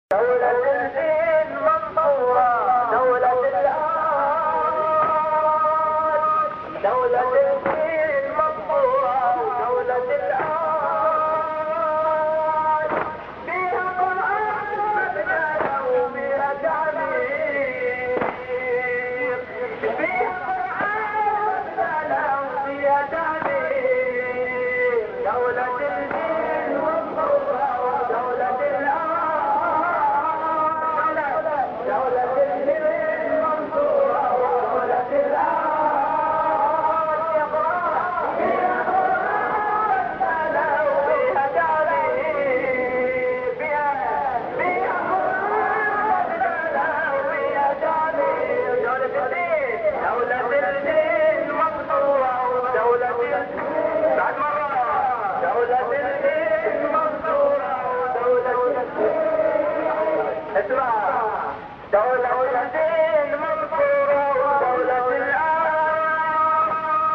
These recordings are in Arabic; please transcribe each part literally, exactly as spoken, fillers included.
دولة الدين منصورة، دولة الآن، دولة الدين منصورة، دولة الآن، فيها قرآن مبنى وفيها تعمير، فيها قرآن مبنى وفيها تعمير، دولة الدين منصورة ودولة الآن. اسمع، دولة الدين منصورة ودولة الآن،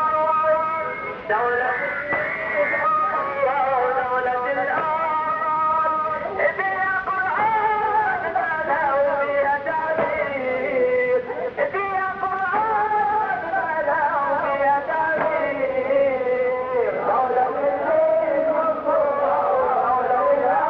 دولة الدين منصورة ودولة الآن، فيها قرآن مبنى وفيها تعمير، فيها قرآن مبنى وفيها تعمير، دولة الدين منصورة ودولة الآن.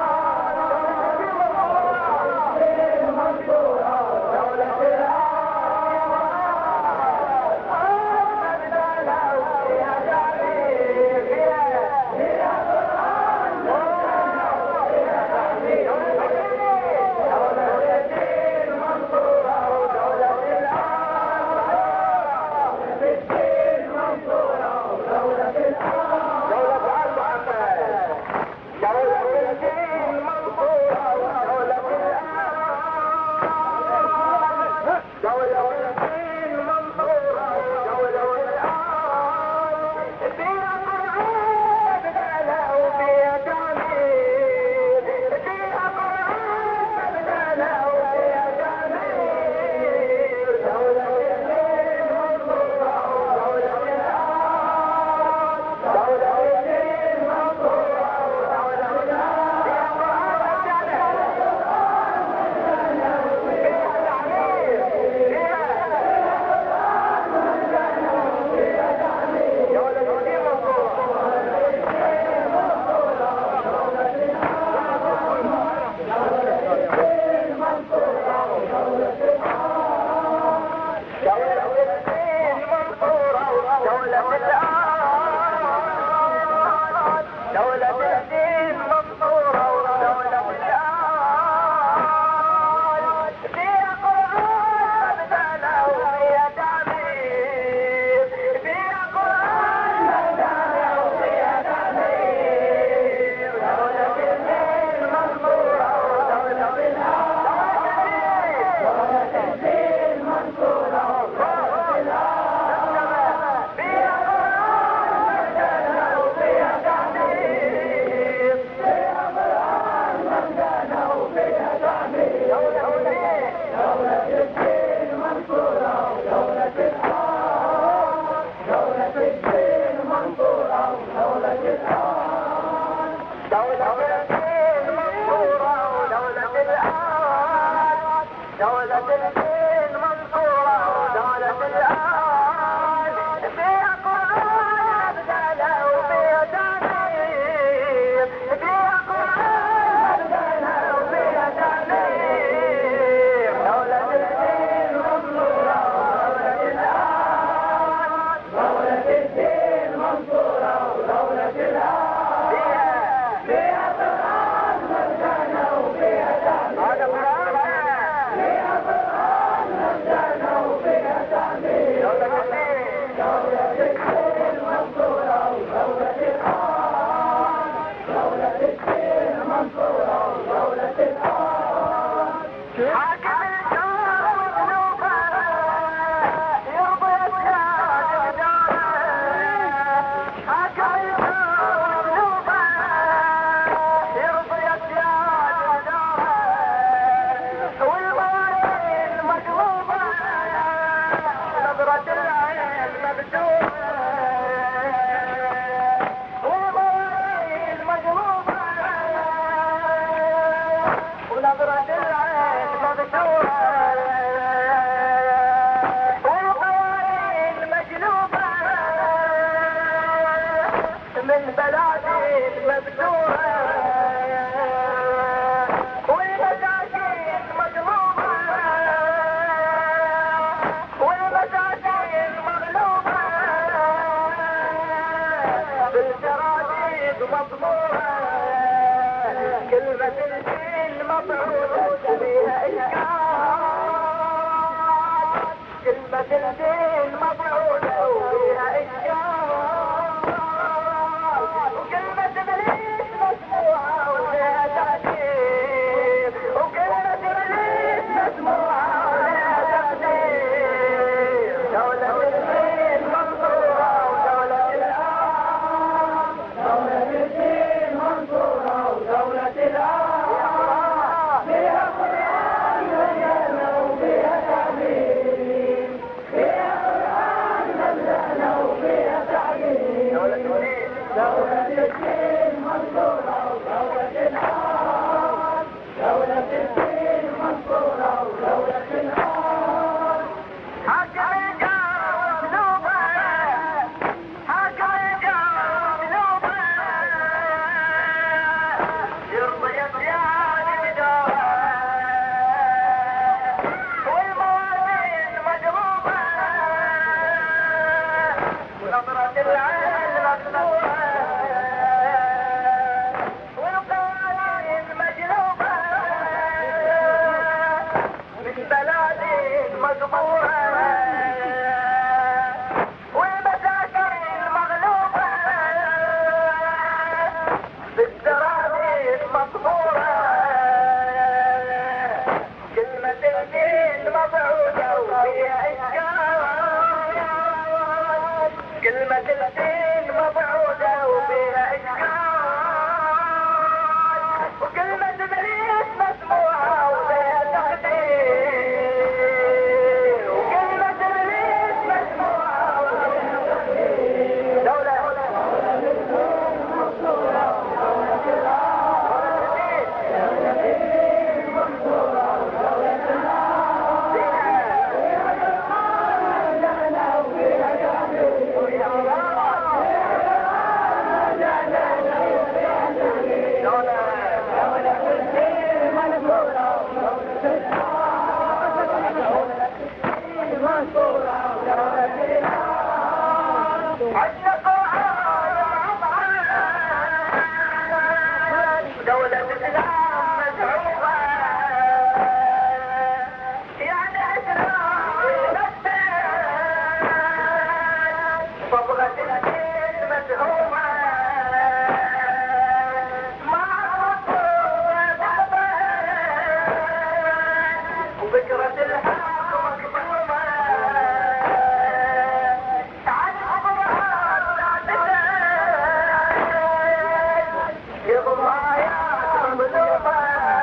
الدين مبعوثة وفيها إشكال وكلمة إبليس مسموعة ولها تأثير وكلمة إبليس مسموعة ولها تأثير دولة الدين منصورة ودولة الآن دولة الدين منصورة ودولة الآن فيها قرآن مليانة وفيها تعليم فيها قرآن مليانة وفيها تعليم دولة الدين دولة الدين منصورة ودولة الآن دولة الدين منصورة ودولة الآن حاكم الجار واسلوبه حاكم الجار واسلوبه يرضي الديان بداره والموازين مجروبه ونظرة العين مكسورة والقوانين مجلوبة من بلادين مقبورة والمساكين مغلوبة بالدراهم مقبورة كلمة الدين مبعوثة وفيها إشكال كلمة الدين مبعوثة وفيها إشكال وكلمة إبليس مسموعة وفيها تقدير وكلمة إبليس مسموعة وفيها تقدير دولة منصورة ودولة الآن منصورة ودولة الآن فيها جنة وفيها تعليم وفيها دولة دولة الدين منصورة ودولة الدين منصورة ودولة الآن عشنا قرآن وعطاء دولة الإسلام مزعومة يعني إسلام يمثل صبغة الدين مزعومة مع الرسول وفكرة الحق مكتومة عن القرآن تعتدل يضم آيات مظلومة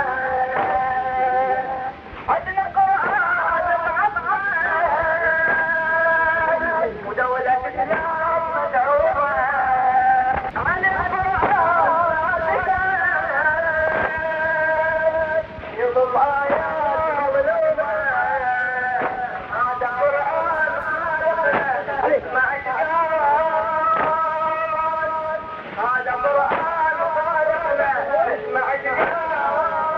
عندنا قرآن معطل ودولة الإسلام مدعومة عن القرآن تعتدل يضم آيات مظلومة هذا قرآن اسمع الشعار هذا قرآن مخالفة اسمع الشعار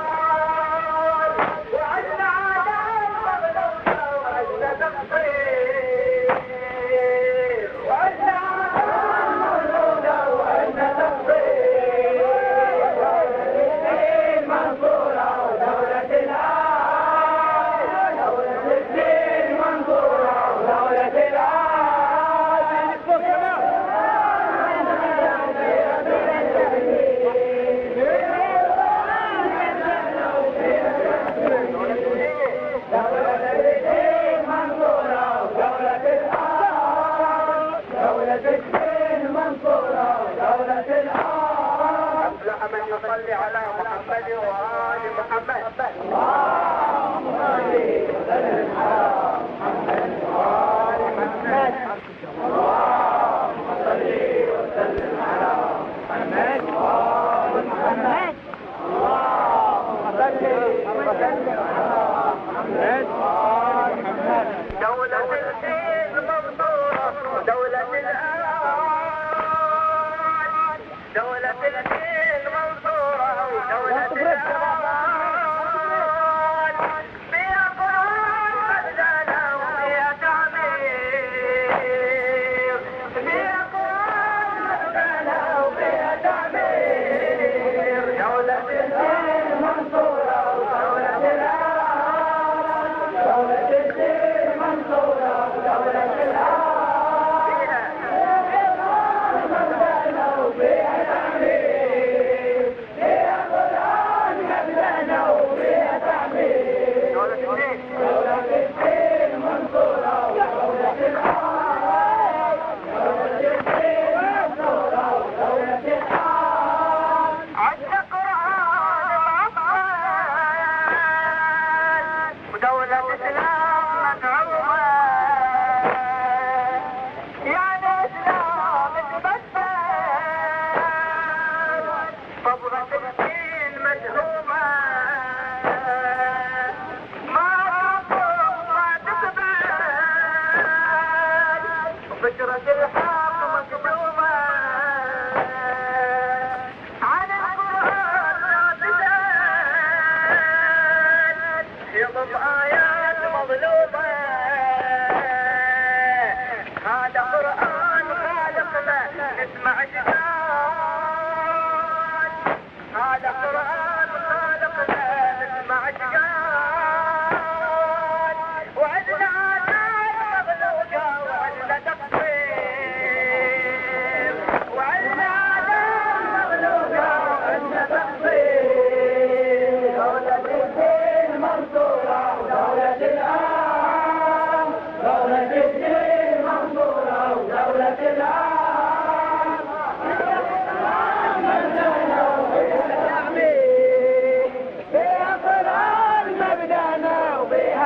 وعندنا عادات مغلوبة وعندنا تقصير وعندنا عادات مغلوبة وعندنا تقصير دولة الدين منصورة ودولة الآن دولة الدين منصورة ودولة الآن دولة الدين منصورة ودولة الآن دولة الدين منصورة ودولة الآن أفلح من يصلي على محمد وآل محمد اللهم صل وسلم على محمد وآل محمد اللهم صل وسلم على محمد وآل محمد اللهم صل وسلم على محمد وآل محمد دولة الدين منصورة ودولة الآن دولة الدين منصورة ودولة الآن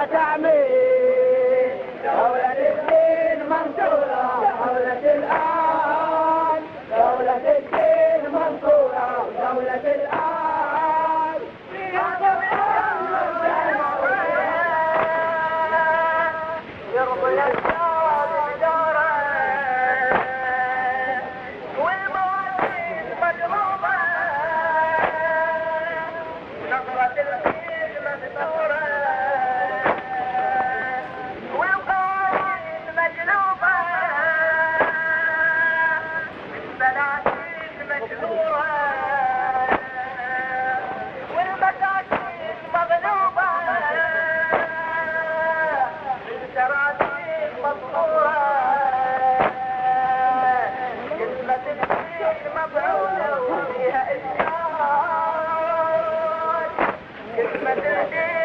تعمير دولة الدين منصورة دولة الآن دولة الدين منصورة دولة الآن يرضي الشعب بداره والموازين مجروبة نظرة الخيل مذكورة والقوانين مجلوبة والبناديل مجلورة والمساكين مغلوبة بالكراسي مطهورة كلمة الدين مبعوثة وفيها إسيان كلمة الدين